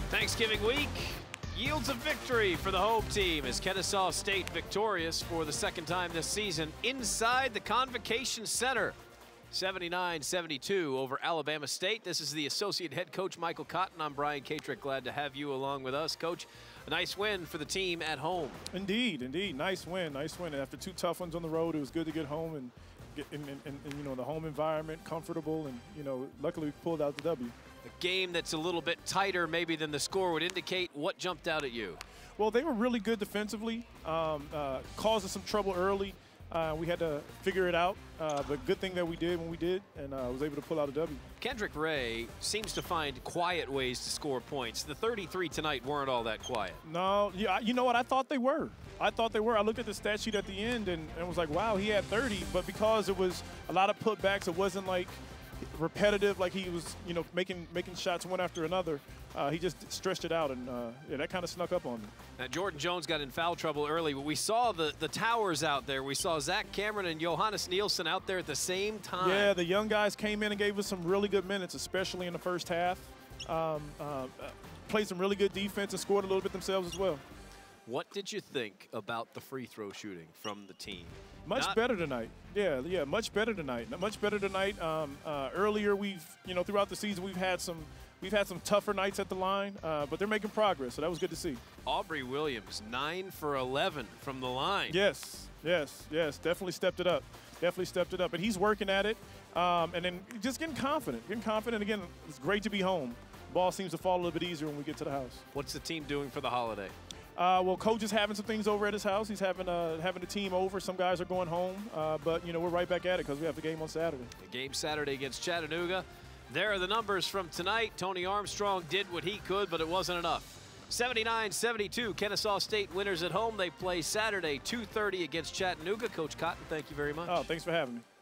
Thanksgiving week yields a victory for the home team as Kennesaw State victorious for the second time this season inside the Convocation Center. 79-72 over Alabama State. This is the associate head coach, Michael Cotton. I'm Brian Katrick. Glad to have you along with us. Coach, a nice win for the team at home. Indeed, indeed. Nice win, nice win. After two tough ones on the road, it was good to get home and get in you know, the home environment, comfortable, and, you know, luckily we pulled out the W. A game that's a little bit tighter maybe than the score would indicate. What jumped out at you? Well, they were really good defensively, caused us some trouble early. We had to figure it out, but good thing that we did when we did, and was able to pull out a W. Kendrick Ray seems to find quiet ways to score points. The 33 tonight weren't all that quiet. No, yeah, you know what? I thought they were. I looked at the stat sheet at the end and was like, wow, he had 30, but because it was a lot of putbacks, it wasn't like repetitive, like he was, you know, making shots one after another. He just stretched it out, and yeah, that kind of snuck up on me. Now, Jordan Jones got in foul trouble early, but we saw the towers out there. We saw Zach Cameron and Johannes Nielsen out there at the same time. Yeah, the young guys came in and gave us some really good minutes, especially in the first half. Played some really good defense and scored a little bit themselves as well. What did you think about the free throw shooting from the team? Much better tonight. Yeah, much better tonight. Much better tonight. Earlier, throughout the season, we've had some tougher nights at the line, but they're making progress, so that was good to see. Aubrey Williams, 9 for 11 from the line. Yes, definitely stepped it up. And he's working at it, and then just getting confident. Again, it's great to be home. Ball seems to fall a little bit easier when we get to the house. What's the team doing for the holiday? Well, Coach is having some things over at his house. He's having a team over. Some guys are going home, but, you know, we're right back at it because we have the game on Saturday. The game Saturday against Chattanooga. There are the numbers from tonight. Tony Armstrong did what he could, but it wasn't enough. 79-72, Kennesaw State winners at home. They play Saturday, 2:30 against Chattanooga. Coach Cotton, thank you very much. Oh, thanks for having me.